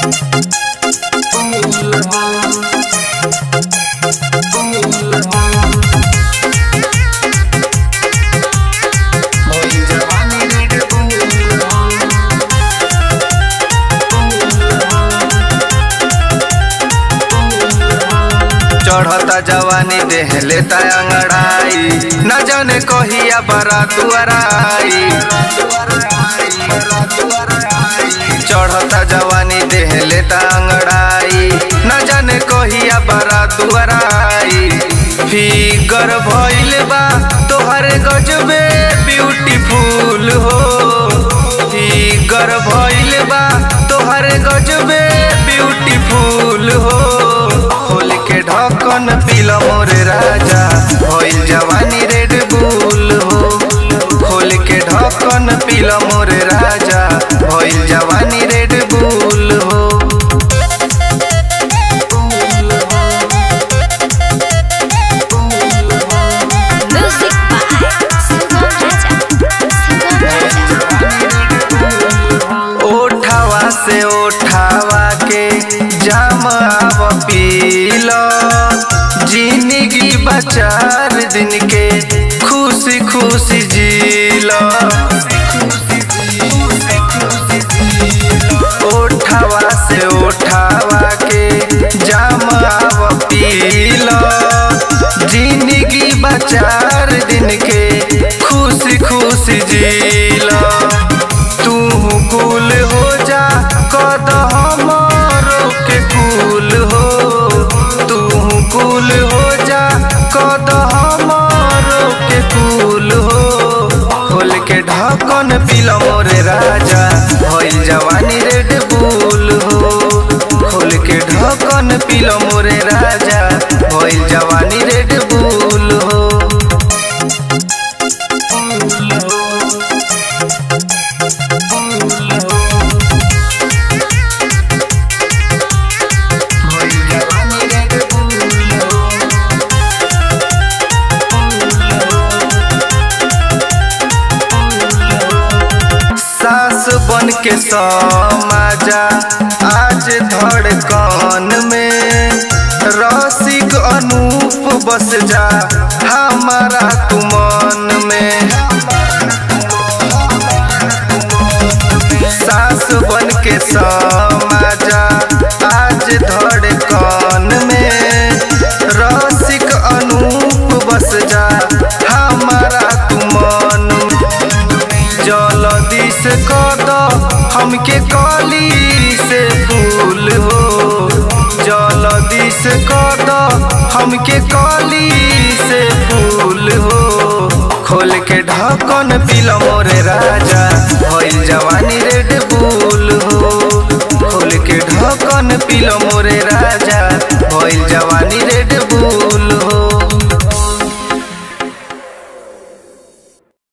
चढ़ता जवानी देह लेता अंगड़ाई, न जाने कहिया बारात आई। चढ़ता जवानी देह लेता अंगड़ाई, न जाने कहिया बारात आई। फिगर भइल बा तोहर गजबे ब्यूटीफुल हो, फिगर भइल बा तोहर गजबे ब्यूटीफुल हो। खोल के ढक्कन पीला मोरे राजा, भइल जवानी रेड बुल हो। खोल के ढक्कन पीला मोरे राजा, भइल जवानी रेड बुल हो। ओठावा से ओठावा के जाम आव पीला, जिंदगी बचार दिन के खुशी खुशी जीला। ओठावा से ओठावा के जाम आव पीला, जिंदगी बचार दिन के खुशी खुशी जीला। तू कूल हो जा कद हमारो के कूल हो, तू कूल हो जा कद हमारो के कूल हो। खोल के ढक्कन पीला मोरे राजा, भइल जवानी रेड बुल हो। खोल के ढक्कन पीला मोरे राजा, भइल जवानी रेड बुल हो। सास बन के समाजा आज धड़कन में, रसिक अनूप बस जा हमारा तू मन में। सास बन के समाजा आज धड़कन में, रसिक अनूप बस जा हमारा तू मन। जल्दी से कद हमके कली से फूल हो, जल्दी से कद हमके कली से फूल हो। खोल के ढक्कन पीला मोरे राजा।